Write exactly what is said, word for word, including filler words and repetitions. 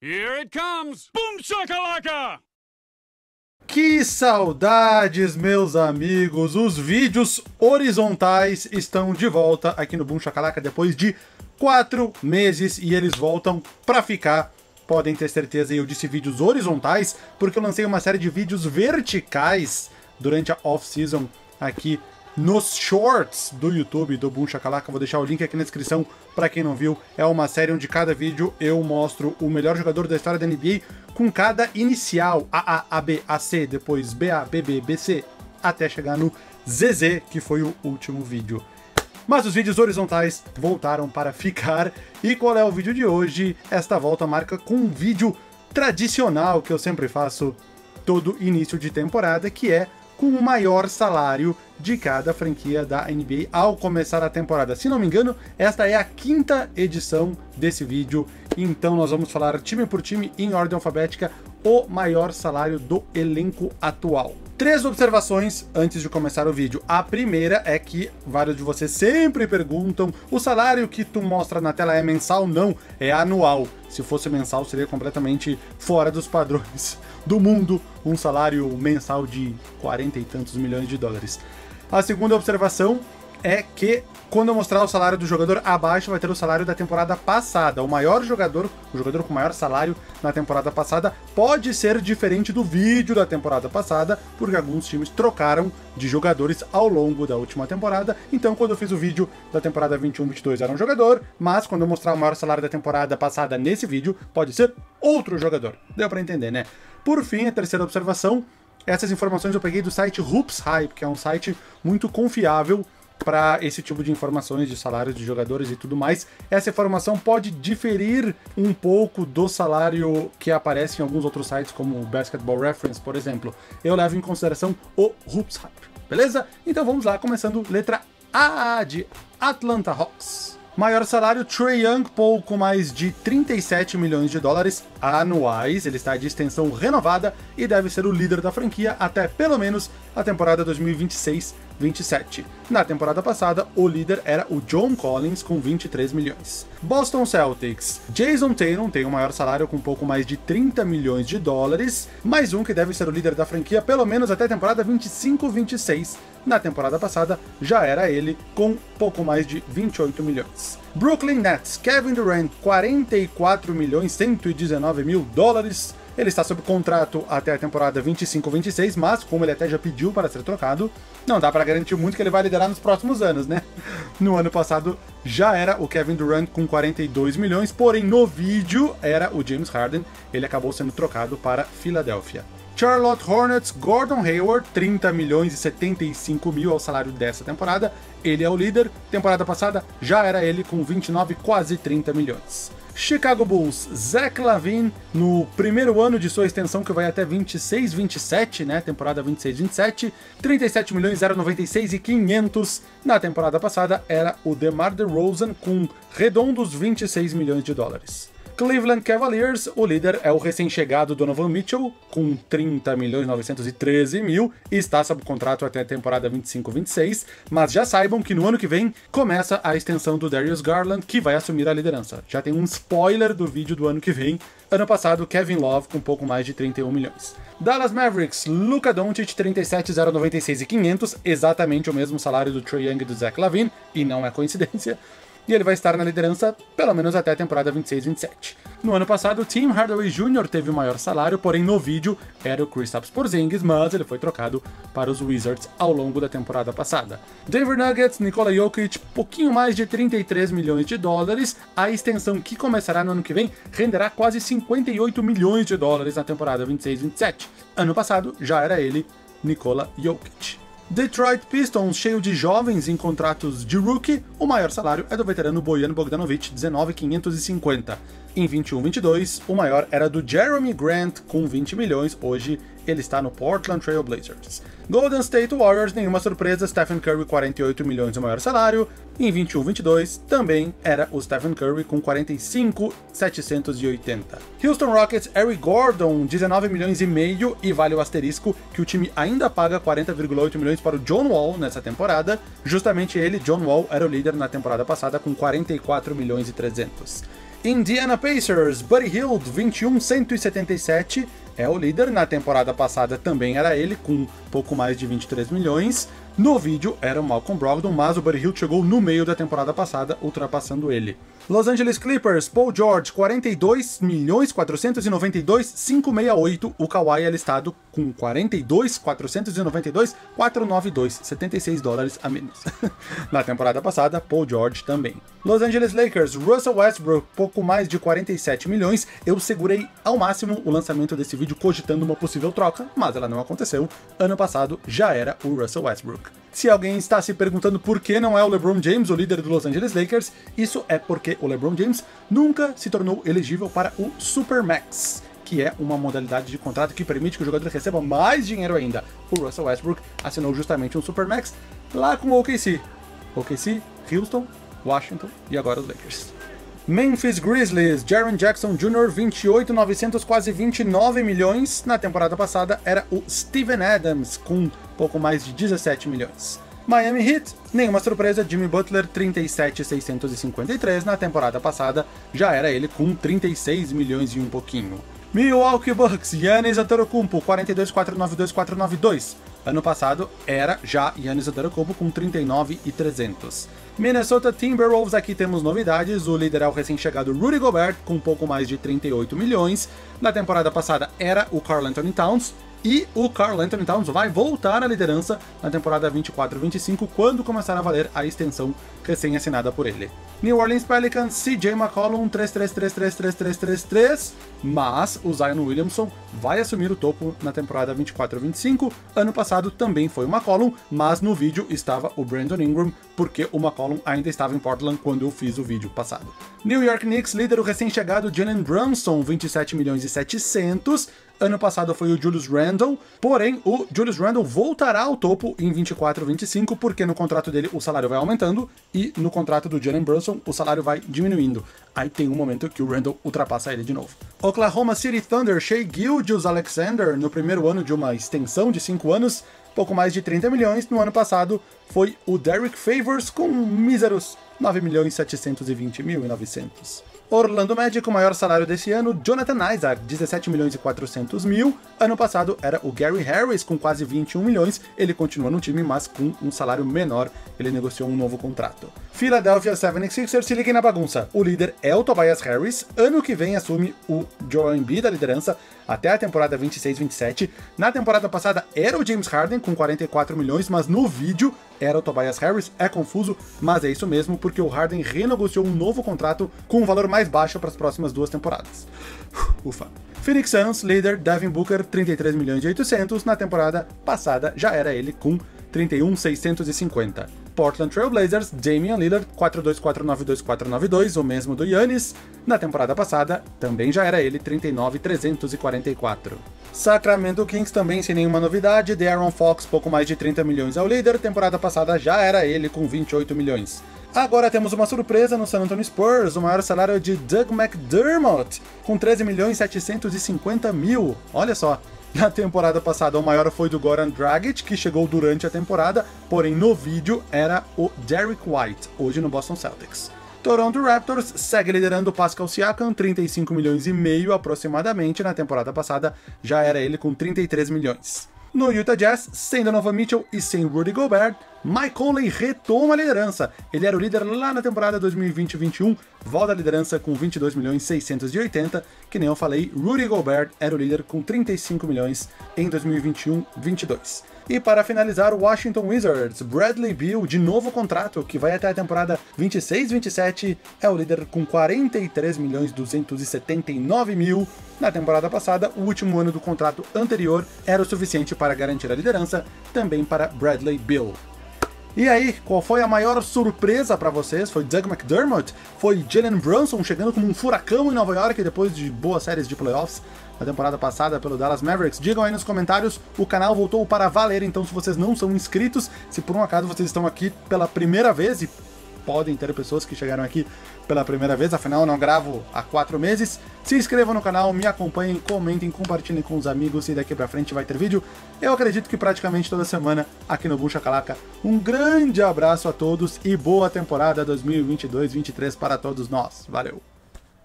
Here it comes! Boom shakalaka! Que saudades, meus amigos! Os vídeos horizontais estão de volta aqui no Boom Shakalaka depois de quatro meses e eles voltam pra ficar. Podem ter certeza, eu disse vídeos horizontais porque eu lancei uma série de vídeos verticais durante a off-season aqui nos shorts do YouTube do Boom Shakalaka. Vou deixar o link aqui na descrição para quem não viu. É uma série onde cada vídeo eu mostro o melhor jogador da história da N B A com cada inicial, A A, A B, A C, depois B A, B B, B C, até chegar no Z Z, que foi o último vídeo. Mas os vídeos horizontais voltaram para ficar. E qual é o vídeo de hoje? Esta volta marca com um vídeo tradicional que eu sempre faço todo início de temporada, que é com o maior salário de cada franquia da N B A ao começar a temporada. Se não me engano, esta é a quinta edição desse vídeo, então nós vamos falar time por time, em ordem alfabética, o maior salário do elenco atual. Três observações antes de começar o vídeo. A primeira é que vários de vocês sempre perguntam, o salário que tu mostra na tela é mensal? Não, é anual. Se fosse mensal, seria completamente fora dos padrões do mundo, um salário mensal de quarenta e tantos milhões de dólares. A segunda observação é que quando eu mostrar o salário do jogador abaixo, vai ter o salário da temporada passada. O maior jogador, o jogador com maior salário na temporada passada, pode ser diferente do vídeo da temporada passada, porque alguns times trocaram de jogadores ao longo da última temporada. Então, quando eu fiz o vídeo da temporada vinte e um vinte e dois era um jogador, mas quando eu mostrar o maior salário da temporada passada nesse vídeo, pode ser outro jogador. Deu pra entender, né? Por fim, a terceira observação, essas informações eu peguei do site Hoops Hype, que é um site muito confiável para esse tipo de informações de salários de jogadores e tudo mais. Essa informação pode diferir um pouco do salário que aparece em alguns outros sites, como o Basketball Reference, por exemplo. Eu levo em consideração o Hoops Hype, beleza? Então vamos lá, começando letra A de Atlanta Hawks. Maior salário, Trae Young, pouco mais de trinta e sete milhões de dólares anuais. Ele está de extensão renovada e deve ser o líder da franquia até pelo menos a temporada dois mil e vinte e seis vinte e sete. Na temporada passada, o líder era o John Collins, com vinte e três milhões. Boston Celtics. Jason Tatum tem o maior salário com pouco mais de trinta milhões de dólares, mais um que deve ser o líder da franquia pelo menos até a temporada vinte e cinco vinte e seis. Na temporada passada, já era ele, com pouco mais de vinte e oito milhões. Brooklyn Nets. Kevin Durant, quarenta e quatro milhões cento e dezenove mil dólares. Ele está sob contrato até a temporada vinte e cinco vinte e seis, mas como ele até já pediu para ser trocado, não dá para garantir muito que ele vai liderar nos próximos anos, né? No ano passado já era o Kevin Durant com quarenta e dois milhões, porém no vídeo era o James Harden, ele acabou sendo trocado para Filadélfia. Charlotte Hornets, Gordon Hayward, trinta milhões e setenta e cinco mil ao salário dessa temporada, ele é o líder, temporada passada já era ele com vinte e nove, quase trinta milhões. Chicago Bulls, Zach LaVine, no primeiro ano de sua extensão, que vai até vinte e seis vinte e sete, né, temporada vinte e seis vinte e sete, trinta e sete milhões, zero vírgula noventa e seis e quinhentos. Na temporada passada era o DeMar DeRozan com redondos vinte e seis milhões de dólares. Cleveland Cavaliers, o líder é o recém-chegado Donovan Mitchell, com trinta milhões novecentos e treze mil, e está sob contrato até a temporada vinte e cinco vinte e seis, mas já saibam que no ano que vem começa a extensão do Darius Garland, que vai assumir a liderança. Já tem um spoiler do vídeo do ano que vem. Ano passado, Kevin Love com pouco mais de trinta e um milhões. Dallas Mavericks, Luka Doncic, trinta e sete, zero vírgula noventa e seis e quinhentos, exatamente o mesmo salário do Trae Young e do Zach LaVine, e não é coincidência. E ele vai estar na liderança pelo menos até a temporada vinte e seis vinte e sete. No ano passado, Tim Hardaway Júnior teve o maior salário, porém no vídeo era o Kristaps Porzingis, mas ele foi trocado para os Wizards ao longo da temporada passada. Denver Nuggets, Nikola Jokic, pouquinho mais de trinta e três milhões de dólares. A extensão que começará no ano que vem renderá quase cinquenta e oito milhões de dólares na temporada vinte e seis vinte e sete. Ano passado já era ele, Nikola Jokic. Detroit Pistons, cheio de jovens em contratos de rookie, o maior salário é do veterano Bojan Bogdanovic, dezenove mil quinhentos e cinquenta. Em vinte e um vinte e dois, o maior era do Jeremy Grant, com vinte milhões, hoje ele está no Portland Trail Blazers. Golden State Warriors, nenhuma surpresa, Stephen Curry, quarenta e oito milhões, o maior salário. Em vinte e um vinte e dois, também era o Stephen Curry, com quarenta e cinco mil setecentos e oitenta. Houston Rockets, Eric Gordon, dezenove milhões e meio, e vale o asterisco que o time ainda paga quarenta vírgula oito milhões para o John Wall nessa temporada. Justamente ele, John Wall, era o líder na temporada passada, com quarenta e quatro milhões e trezentos. Indiana Pacers, Buddy Hield, vinte e um, cento e setenta e sete, é o líder. Na temporada passada também era ele, com pouco mais de vinte e três milhões. No vídeo era o Malcolm Brogdon, mas o Buddy Hield chegou no meio da temporada passada, ultrapassando ele. Los Angeles Clippers, Paul George, quarenta e dois milhões, quatrocentos e noventa e dois mil, quinhentos e sessenta e oito. O Kawhi é listado com quarenta e dois milhões, quatrocentos e noventa e dois mil, quatrocentos e noventa e dois, setenta e seis dólares a menos. Na temporada passada, Paul George também. Los Angeles Lakers, Russell Westbrook, pouco mais de quarenta e sete milhões. Eu segurei ao máximo o lançamento desse vídeo cogitando uma possível troca, mas ela não aconteceu. Ano passado já era o Russell Westbrook. Se alguém está se perguntando por que não é o LeBron James o líder do Los Angeles Lakers, isso é porque o LeBron James nunca se tornou elegível para o Supermax, que é uma modalidade de contrato que permite que o jogador receba mais dinheiro ainda. O Russell Westbrook assinou justamente um Supermax lá com o O K C. O K C, Houston, Washington e agora os Lakers. Memphis Grizzlies, Jaren Jackson Júnior, vinte e oito mil e novecentos, quase vinte e nove milhões. Na temporada passada era o Steven Adams, com pouco mais de dezessete milhões. Miami Heat, nenhuma surpresa, Jimmy Butler, trinta e sete mil seiscentos e cinquenta e três. Na temporada passada já era ele com trinta e seis milhões e um pouquinho. Milwaukee Bucks, Giannis Antetokounmpo, quarenta e dois mil, quatrocentos e noventa e dois mil, quatrocentos e noventa e dois. Ano passado era já Giannis Antetokounmpo com trinta e nove mil e trezentos. Minnesota Timberwolves, aqui temos novidades. O líder é o recém-chegado Rudy Gobert, com pouco mais de trinta e oito milhões. Na temporada passada era o Karl-Anthony Towns. E o Karl-Anthony Towns vai voltar à liderança na temporada vinte e quatro vinte e cinco, quando começar a valer a extensão recém-assinada por ele. New Orleans Pelicans, C J McCollum, três três três três três três três três, mas o Zion Williamson vai assumir o topo na temporada vinte e quatro vinte e cinco. Ano passado também foi o McCollum, mas no vídeo estava o Brandon Ingram, porque o McCollum ainda estava em Portland quando eu fiz o vídeo passado. New York Knicks, líder o recém-chegado Jalen Brunson, vinte e sete milhões e setecentos. Ano passado foi o Julius Randle, porém o Julius Randle voltará ao topo em vinte e quatro vinte e cinco, porque no contrato dele o salário vai aumentando e no contrato do Jalen Brunson o salário vai diminuindo. Aí tem um momento que o Randle ultrapassa ele de novo. Oklahoma City Thunder, Shai Gilgeous-Alexander, no primeiro ano de uma extensão de cinco anos, pouco mais de trinta milhões. No ano passado foi o Derek Favors com míseros nove milhões setecentos e vinte mil e novecentos. Orlando Magic, o maior salário desse ano, Jonathan Isaac, dezessete milhões e quatrocentos mil. Ano passado era o Gary Harris, com quase vinte e um milhões. Ele continua no time, mas com um salário menor. Ele negociou um novo contrato. Philadelphia setenta e seis ers, se liguem na bagunça. O líder é o Tobias Harris. Ano que vem assume o Joel Embiid da liderança até a temporada vinte e seis vinte e sete. Na temporada passada era o James Harden com quarenta e quatro milhões, mas no vídeo era o Tobias Harris. É confuso, mas é isso mesmo, porque o Harden renegociou um novo contrato com um valor mais baixo para as próximas duas temporadas. Ufa. Phoenix Suns, líder, Devin Booker, trinta e três milhões e oitocentos. Na temporada passada já era ele com trinta e um mil seiscentos e cinquenta. Portland Trail Blazers, Damian Lillard, quatro dois quatro nove dois quatro nove dois, o mesmo do Giannis. Na temporada passada também já era ele, trinta e nove mil trezentos e quarenta e quatro. Sacramento Kings também sem nenhuma novidade, De'Aaron Fox, pouco mais de trinta milhões ao líder. Temporada passada já era ele com vinte e oito milhões. Agora temos uma surpresa no San Antonio Spurs, o maior salário de Doug McDermott, com treze milhões setecentos e cinquenta mil. Olha só. Na temporada passada, o maior foi do Goran Dragic, que chegou durante a temporada, porém no vídeo era o Derrick White, hoje no Boston Celtics. Toronto Raptors segue liderando Pascal Siakam, trinta e cinco milhões e meio aproximadamente. Na temporada passada já era ele com trinta e três milhões. No Utah Jazz, sem Donovan Mitchell e sem Rudy Gobert, Mike Conley retoma a liderança. Ele era o líder lá na temporada dois mil e vinte vinte e um, volta à liderança com vinte e dois milhões seiscentos e oitenta, que nem eu falei, Rudy Gobert era o líder com trinta e cinco milhões em dois mil e vinte e um vinte e dois. E para finalizar, o Washington Wizards, Bradley Beal, de novo contrato, que vai até a temporada vinte e seis vinte e sete, é o líder com quarenta e três milhões duzentos e setenta e nove mil. Na temporada passada, o último ano do contrato anterior era o suficiente para garantir a liderança, também para Bradley Beal. E aí, qual foi a maior surpresa para vocês? Foi Doug McDermott? Foi Jalen Brunson chegando como um furacão em Nova York depois de boas séries de playoffs na temporada passada pelo Dallas Mavericks? Digam aí nos comentários, o canal voltou para valer, então se vocês não são inscritos, se por um acaso vocês estão aqui pela primeira vez, e podem ter pessoas que chegaram aqui pela primeira vez, afinal eu não gravo há quatro meses, se inscrevam no canal, me acompanhem, comentem, compartilhem com os amigos e daqui pra frente vai ter vídeo. Eu acredito que praticamente toda semana aqui no Boom Shakalaka. Um grande abraço a todos e boa temporada dois mil e vinte e dois vinte e três para todos nós. Valeu!